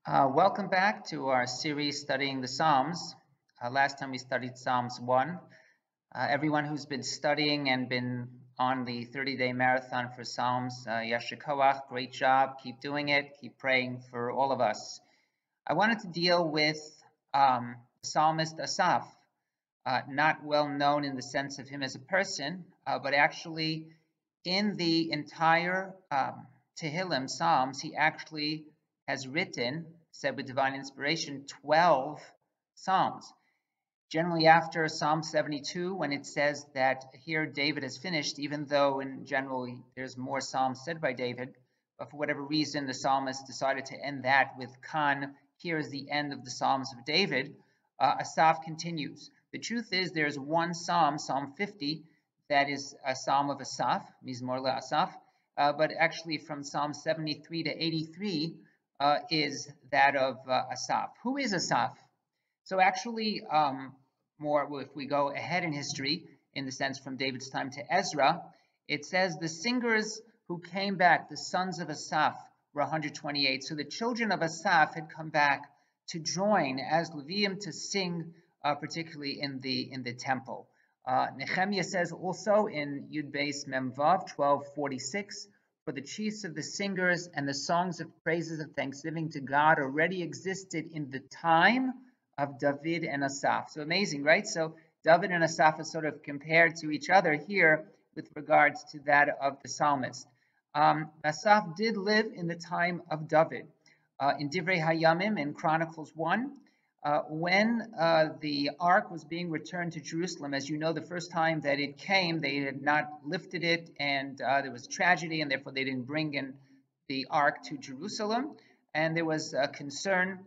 Welcome back to our series studying the Psalms. Last time we studied Psalms 1. Everyone who's been studying and been on the 30-day marathon for Psalms, Yasher Koach, great job. Keep doing it. Keep praying for all of us. I wanted to deal with the psalmist Asaph, not well known in the sense of him as a person, but actually in the entire Tehillim Psalms, he actually has written, said with divine inspiration, 12 Psalms. Generally after Psalm 72, when it says that here David has finished, even though in general there's more Psalms said by David, but for whatever reason the psalmist decided to end that with Khan, here is the end of the Psalms of David, Asaph continues. The truth is there's one Psalm, Psalm 50, that is a Psalm of Asaph, Mizmor LeAsaph, but actually from Psalm 73 to 83 is that of Asaph. Who is Asaph? So actually, more if we go ahead in history, in the sense from David's time to Ezra, it says the singers who came back, the sons of Asaph, were 128. So the children of Asaph had come back to join as Levium to sing, particularly in the temple. Nehemiah says also in Yud Beis Memvav 12:46, for the chiefs of the singers and the songs of praises of thanksgiving to God already existed in the time of David and Asaph. So amazing, right? So David and Asaph are sort of compared to each other here with regards to that of the psalmist. Asaph did live in the time of David. In Divrei Hayamim, in Chronicles 1, when the ark was being returned to Jerusalem, as you know, the first time that it came, they had not lifted it, and there was tragedy, and therefore they didn't bring in the ark to Jerusalem. And there was a concern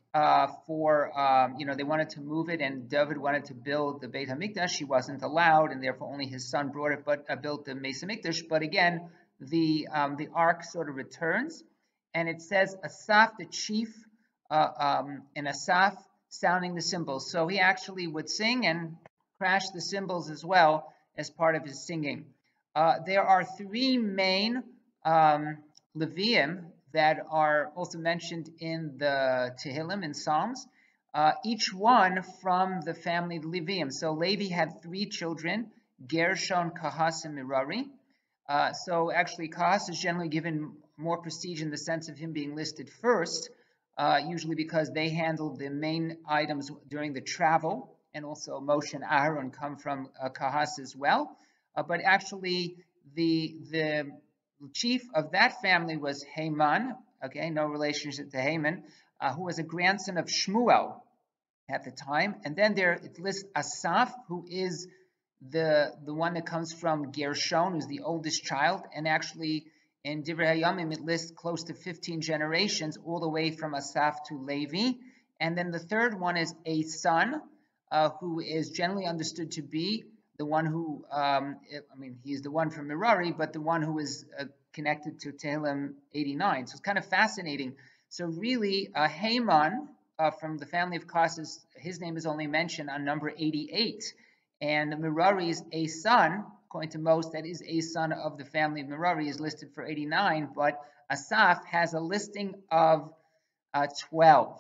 they wanted to move it, and David wanted to build the Beit HaMikdash. He wasn't allowed, and therefore only his son brought it, but built the Beis HaMikdash. But again, the ark sort of returns, and it says Asaph the chief, and Asaph sounding the cymbals. So he actually would sing and crash the cymbals as well as part of his singing. There are three main Leviim that are also mentioned in the Tehillim and Psalms, each one from the family of Leviim. So Levi had three children, Gershon, Kahas, and Merari. So actually Kahas is generally given more prestige in the sense of him being listed first, usually because they handled the main items during the travel, and also Moshe and Aaron come from Kahas as well. But actually the chief of that family was Haman, okay, no relationship to Haman, who was a grandson of Shmuel at the time. And then there it lists Asaph, who is the one that comes from Gershon, who's the oldest child, and actually in Divrei Hayamim it lists close to 15 generations, all the way from Asaph to Levi. And then the third one is a son, who is generally understood to be the one who, he's the one from Merari, but the one who is connected to Tehillim 89. So it's kind of fascinating. So really, Haman from the family of Kahas, his name is only mentioned on number 88. And Merari is a son, according to most, that is a son of the family of Merari, is listed for 89. But Asaph has a listing of 12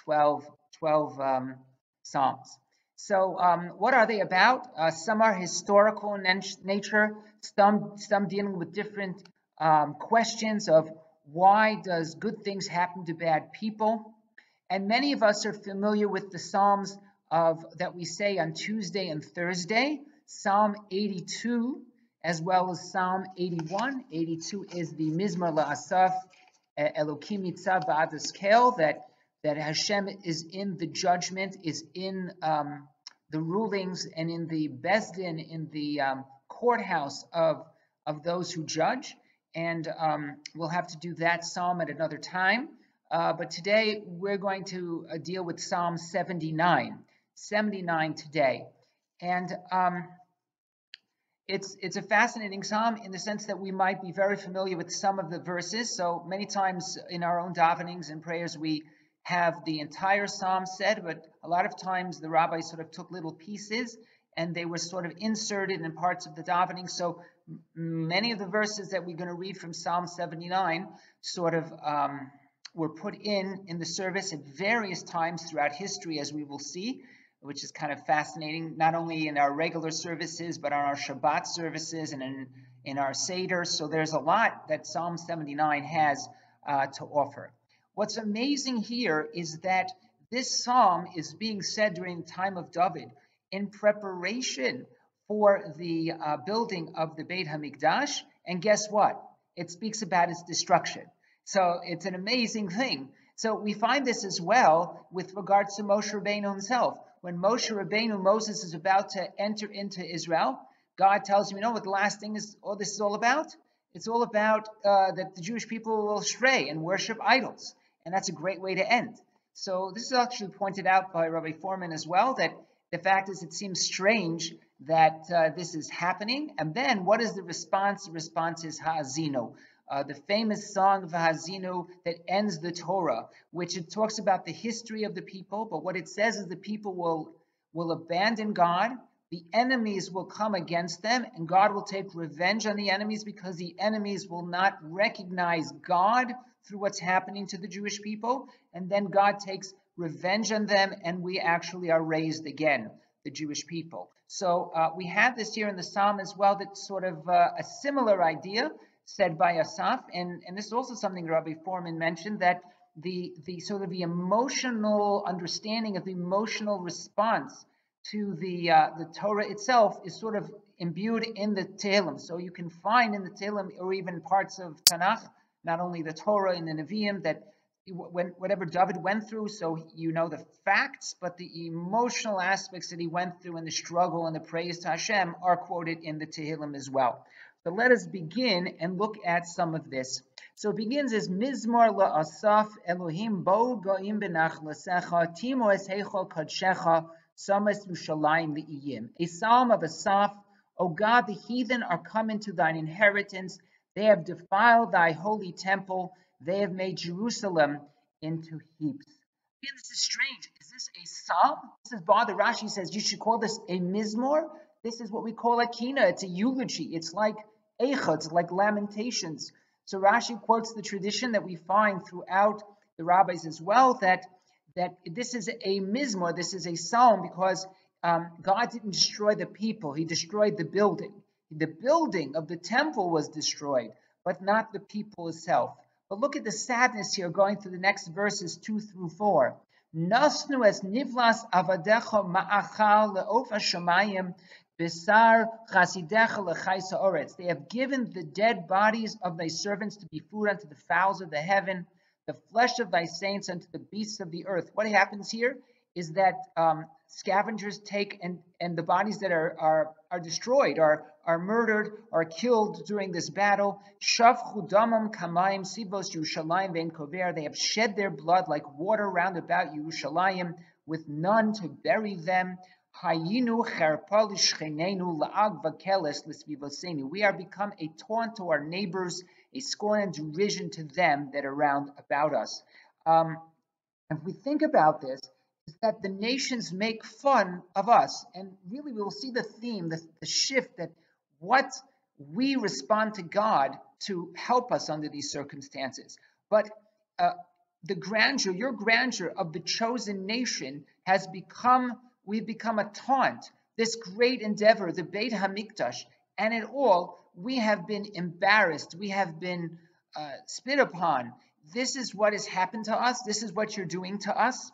Psalms. So what are they about? Some are historical in nature, some dealing with different questions of why does good things happen to bad people? And many of us are familiar with the Psalms that we say on Tuesday and Thursday, Psalm 82, as well as Psalm 81. 82 is the Mizmor LeAsaph, Elokim Yitzav Ba'adas Kel, that Hashem is in the judgment, is in the rulings, and in the Besdin, in the courthouse of those who judge. And we'll have to do that psalm at another time. But today we're going to deal with Psalm 79. 79 today. And it's a fascinating psalm in the sense that we might be very familiar with some of the verses. So many times in our own davenings and prayers we have the entire psalm said, but a lot of times the rabbis sort of took little pieces and they were sort of inserted in parts of the davening. So many of the verses that we're going to read from Psalm 79 sort of were put in the service at various times throughout history, as we will see, which is kind of fascinating, not only in our regular services, but on our Shabbat services and in our Seder. So there's a lot that Psalm 79 has to offer. What's amazing here is that this psalm is being said during the time of David in preparation for the building of the Beit HaMikdash. And guess what? It speaks about its destruction. So it's an amazing thing. So we find this as well with regards to Moshe Rabbeinu himself. When Moshe Rabbeinu, Moses, is about to enter into Israel, God tells him, you know what the last thing is, all this is all about? It's all about that the Jewish people will stray and worship idols. And that's a great way to end. So this is actually pointed out by Rabbi Foreman as well, that the fact is it seems strange that this is happening. And then what is the response? The response is Ha'azino. The famous song of Ha'azinu that ends the Torah, which it talks about the history of the people, but what it says is the people will abandon God, the enemies will come against them, and God will take revenge on the enemies because the enemies will not recognize God through what's happening to the Jewish people, and then God takes revenge on them, and we actually are raised again, the Jewish people. So we have this here in the Psalm as well, that's sort of a similar idea said by Asaph, and this is also something Rabbi Foreman mentioned, that the sort of the emotional understanding of the emotional response to the Torah itself is sort of imbued in the Tehillim. So you can find in the Tehillim, or even parts of Tanakh, not only the Torah and the Nevi'im, that whatever David went through, so you know the facts, but the emotional aspects that he went through and the struggle and the praise to Hashem are quoted in the Tehillim as well. But let us begin and look at some of this. So it begins as Mizmor la'asaf Elohim bo go'im benachlasecha timo es heichal kadshecha samas Yerushalayim li'iyim. A psalm of Asaph. O God, the heathen are come into thine inheritance. They have defiled thy holy temple. They have made Jerusalem into heaps. Again, this is strange. Is this a psalm? This is Bar the Rashi says you should call this a Mizmor. This is what we call a kina. It's a eulogy. It's like eicha. It's like lamentations. So Rashi quotes the tradition that we find throughout the rabbis as well, that this is a mizmor, this is a psalm, because God didn't destroy the people. He destroyed the building. The building of the temple was destroyed, but not the people itself. But look at the sadness here going through the next verses 2 through 4. Nasnu es nivlas avadecha ma'achal le'of hashamayim besar chasidecha lechaisa oretz. They have given the dead bodies of thy servants to be food unto the fowls of the heaven, the flesh of thy saints unto the beasts of the earth. What happens here is that scavengers take and the bodies that are destroyed, are murdered, are killed during this battle. Shavchu damam kamayim sivos Yerushalayim ve'en kover. They have shed their blood like water round about Yerushalayim, with none to bury them. Hayinu cherpa l'shchenenu la'ag v'keles l'svivosenu. We are become a taunt to our neighbors, a scorn and derision to them that are round about us. If we think about this, is that the nations make fun of us, and really we will see the theme, the shift, that what we respond to God to help us under these circumstances. But the grandeur, your grandeur of the chosen nation has become, we've become a taunt. This great endeavor, the Beit HaMikdash, and in all, we have been embarrassed, we have been spit upon. This is what has happened to us. This is what you're doing to us.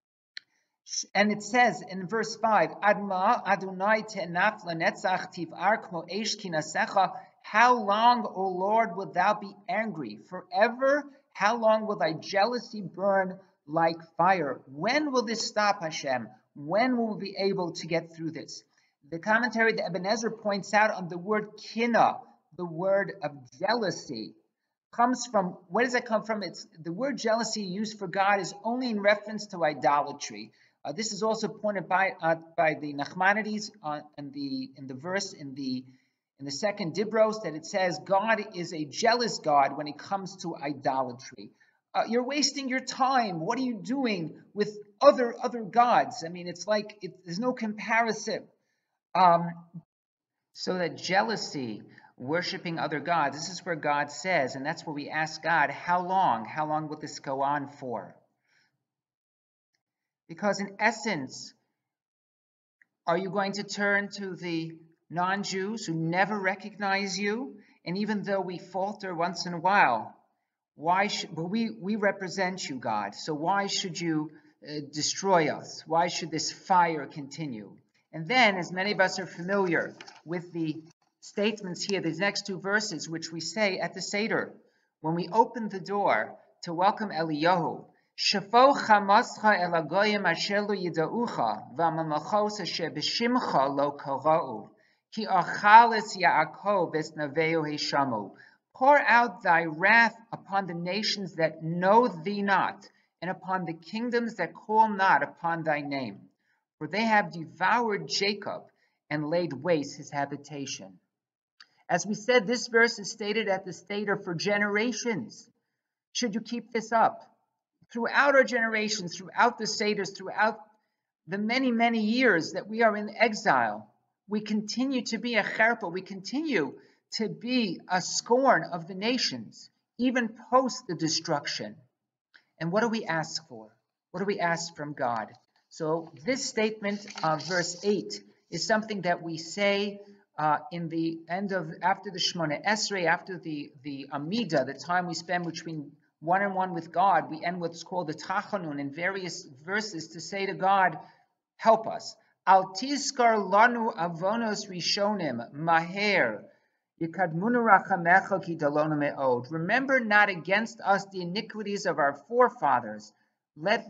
And it says in verse 5, Adma Adonai te'naf lanetzach tiv'ar kmo eish kinasecha. How long, O Lord, wilt thou be angry? Forever? How long will thy jealousy burn like fire? When will this stop, Hashem? When will we be able to get through this? The commentary, the Ebenezer points out on the word kina, the word of jealousy. Comes from, where does that come from? It's the word jealousy used for God is only in reference to idolatry. This is also pointed by the Nachmanides in the verse in the second Dibros, that it says God is a jealous God when it comes to idolatry. You're wasting your time. What are you doing with other gods? I mean, it's like there's no comparison. So that jealousy worshiping other gods, this is where God says, and that's where we ask God, how long? How long will this go on for? Because in essence, are you going to turn to the non-Jews who never recognize you? And even though we falter once in a while, why should we represent you, God? So why should you destroy us? Why should this fire continue? And then, as many of us are familiar with the statements here, these next two verses, which we say at the Seder, when we open the door to welcome Eliyahu, Shafo chamascha el hagoyim asher lo yidaucha, v'amalachos asher b'shimcha lo kora'u, ki achal es Yaakov es naveu heshamu. Pour out thy wrath upon the nations that know thee not, and upon the kingdoms that call not upon thy name. For they have devoured Jacob and laid waste his habitation. As we said, this verse is stated at the Seder for generations. Should you keep this up? Throughout our generations, throughout the Seders, throughout the many, many years that we are in exile, we continue to be a cherpa, we continue to be a scorn of the nations, even post the destruction. And what do we ask for? What do we ask from God? So this statement of verse 8 is something that we say in the end of, after the Shemona Esrei, after the Amida, the time we spend between one-on-one with God, we end what's called the Tachanun in various verses to say to God, help us. Al tizkar lanu avonos rishonim maher yikadmunu rachamecha ki dalonu me'od. Remember not against us the iniquities of our forefathers. Let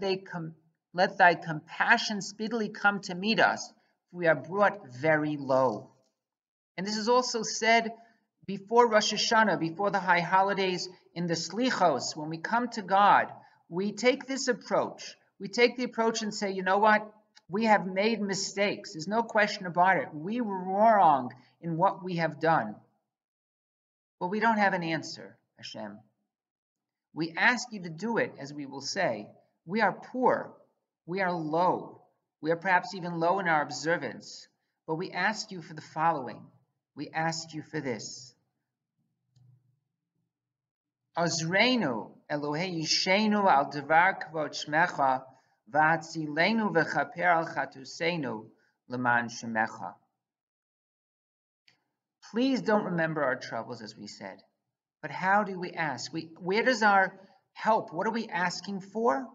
thy compassion speedily come to meet us, for we are brought very low. And this is also said before Rosh Hashanah, before the high holidays, in the Slichos. When we come to God, we take this approach. We take the approach and say, you know what? We have made mistakes. There's no question about it. We were wrong in what we have done. But we don't have an answer, Hashem. We ask you to do it, as we will say. We are poor. We are low. We are perhaps even low in our observance. But we ask you for the following. We ask you for this. Azreinu Elohei Yishenu al devar kvod shmecha v'atzilenu v'chaper al chatuseinu l'man shemecha. Please don't remember our troubles, as we said. But how do we ask? Where does our help? What are we asking for?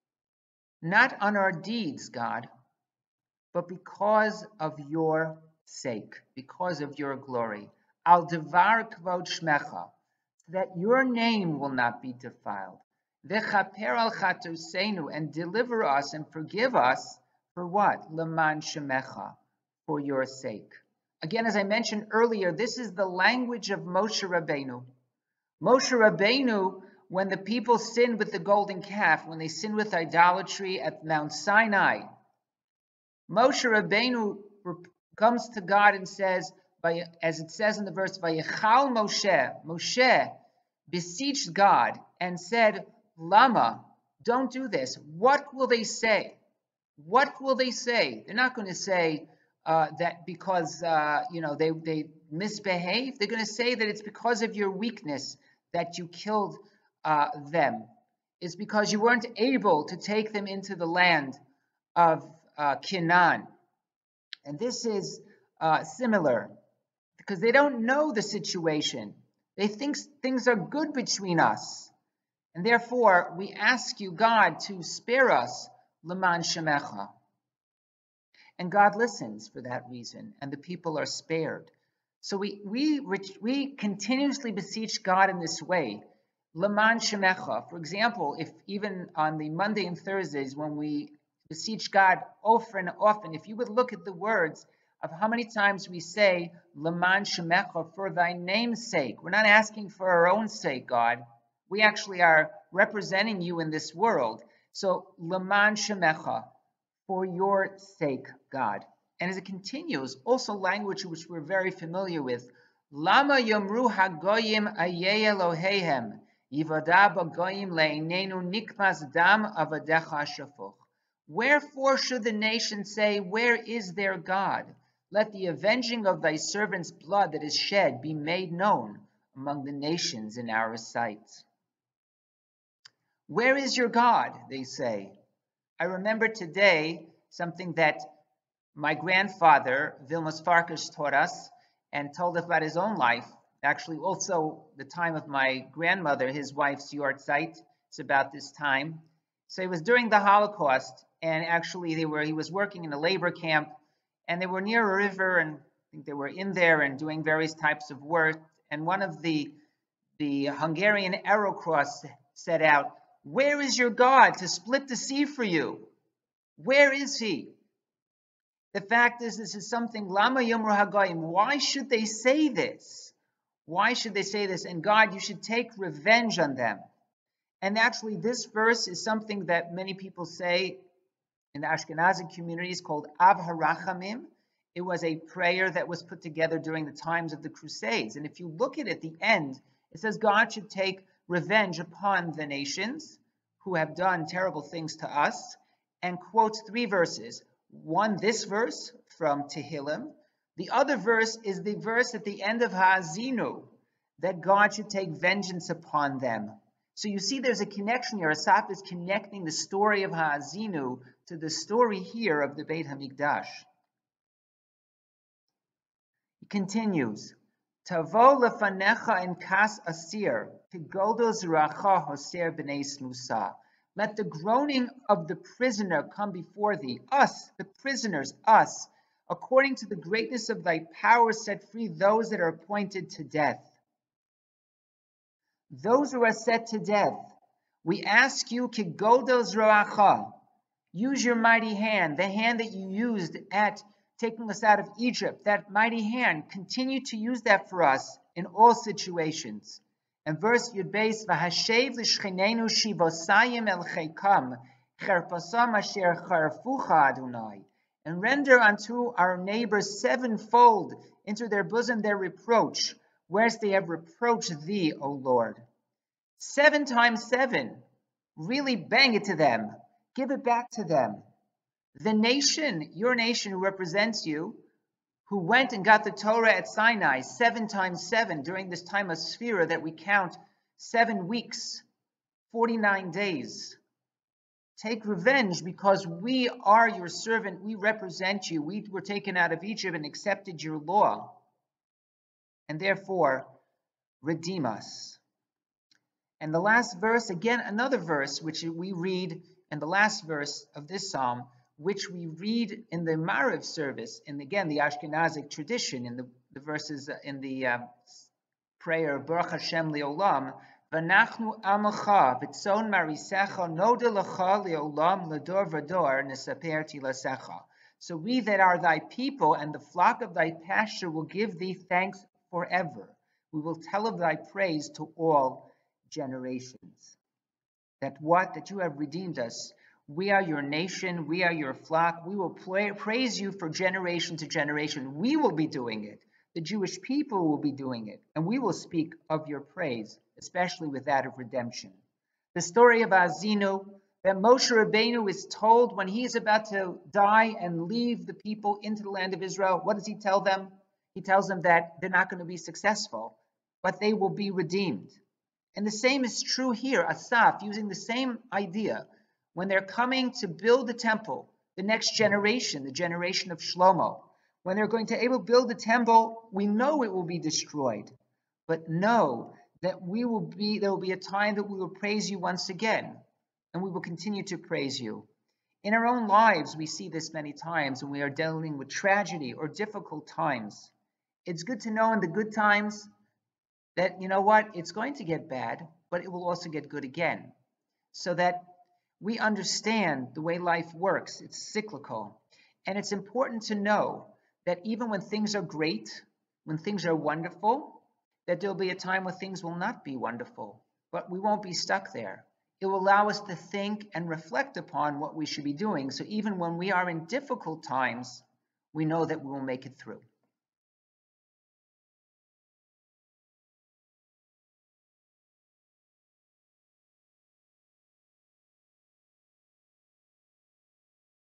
Not on our deeds, God, but because of your sake, because of your glory. Al devar kvod shmecha, that your name will not be defiled. V'chaper al chatuseinu, and deliver us and forgive us for what? L'man shemecha, for your sake. Again, as I mentioned earlier, this is the language of Moshe Rabbeinu. Moshe Rabbeinu, when the people sinned with the golden calf, when they sinned with idolatry at Mount Sinai, Moshe Rabbeinu comes to God and says, as it says in the verse, Vayichal Moshe, Moshe beseeched God and said, Lama, don't do this. What will they say? What will they say? They're not going to say that because they misbehaved. They're going to say that it's because of your weakness that you killed them. It's because you weren't able to take them into the land of Canaan. And this is similar because they don't know the situation. They think things are good between us. And therefore, we ask you, God, to spare us, L'man Shemecha. And God listens for that reason, and the people are spared. So we continuously beseech God in this way, L'man Shemecha. For example, if even on the Monday and Thursdays when we beseech God often, if you would look at the words of how many times we say L'man Shemecha, for thy name's sake. We're not asking for our own sake, God. We actually are representing you in this world. So L'man Shemecha, for your sake, God. And as it continues, also language which we're very familiar with. Lama yomru hagoyim ayeh Elohehem yivada bagoyim le'inenu nikmas dam avadecha shafuch. Wherefore should the nation say, where is their God? Let the avenging of thy servant's blood that is shed be made known among the nations in our sight. Where is your God? They say. I remember today something that my grandfather, Vilmos Farkas, taught us and told us about his own life. Actually, also the time of my grandmother, his wife's yahrzeit. It's about this time. So it was during the Holocaust, and actually he was working in a labor camp, and they were near a river, and I think they were in there and doing various types of work. And one of the Hungarian Arrow Cross set out, "Where is your God to split the sea for you? Where is he?" The fact is, this is something, Lama Yomru Hagayim, why should they say this? Why should they say this? And God, you should take revenge on them. And actually, this verse is something that many people say in the Ashkenazi communities called Av HaRachamim. It was a prayer that was put together during the times of the Crusades. And if you look at the end, it says God should take revenge upon the nations who have done terrible things to us, and quotes 3 verses. One, this verse from Tehillim. The other verse is the verse at the end of Ha'azinu, that God should take vengeance upon them. So you see there's a connection here. Asaph is connecting the story of Ha'azinu to the story here of the Beit HaMikdash. He continues, Tavo lefanecha in kas asir, kigoldo zeracha hoser b'nei smusa. Let the groaning of the prisoner come before thee, us, the prisoners, us, according to the greatness of thy power set free those that are appointed to death. Those who are set to death, we ask you, kigoldo zeracha, use your mighty hand, the hand that you used at taking us out of Egypt, that mighty hand, continue to use that for us in all situations. And verse Yud Beis, V'hashev l'shchinenu shivosayim el chekam, cherpasam asher charfucha Adonai, and render unto our neighbors 7-fold into their bosom their reproach, whereas they have reproached thee, O Lord. 7 times 7, really bang it to them, give it back to them. The nation, your nation who represents you, who went and got the Torah at Sinai 7 times 7 during this time of Sphira that we count 7 weeks, 49 days. Take revenge because we are your servant, we represent you, we were taken out of Egypt and accepted your law. And therefore, redeem us. And the last verse, again, another verse which we read in the last verse of this psalm, which we read in the Mariv service, and again, the Ashkenazic tradition, in the verses in the prayer, Baruch Hashem Leolam, V'nachnu amacha, v'tzon marisecha, noda lecha leolam, ledor v'dor, nesaper tilasecha. So we that are thy people and the flock of thy pasture will give thee thanks forever. We will tell of thy praise to all generations. That you have redeemed us. We are your nation, we are your flock. We will praise you for generation to generation. We will be doing it. The Jewish people will be doing it. And we will speak of your praise, especially with that of redemption. The story of Azinu, that Moshe Rabbeinu is told when he is about to die and leave the people into the land of Israel, what does he tell them? He tells them that they're not going to be successful, but they will be redeemed. And the same is true here, Asaph, using the same idea. When they're coming to build the temple, the next generation, the generation of Shlomo, when they're going to able build the temple, we know it will be destroyed, but know that there will be a time that we will praise you once again, and we will continue to praise you. In our own lives, we see this many times when we are dealing with tragedy or difficult times. It's good to know in the good times that, you know what, it's going to get bad, but it will also get good again, so that we understand the way life works. It's cyclical. And it's important to know that even when things are great, when things are wonderful, that there'll be a time when things will not be wonderful, but we won't be stuck there. It will allow us to think and reflect upon what we should be doing. So even when we are in difficult times, we know that we will make it through.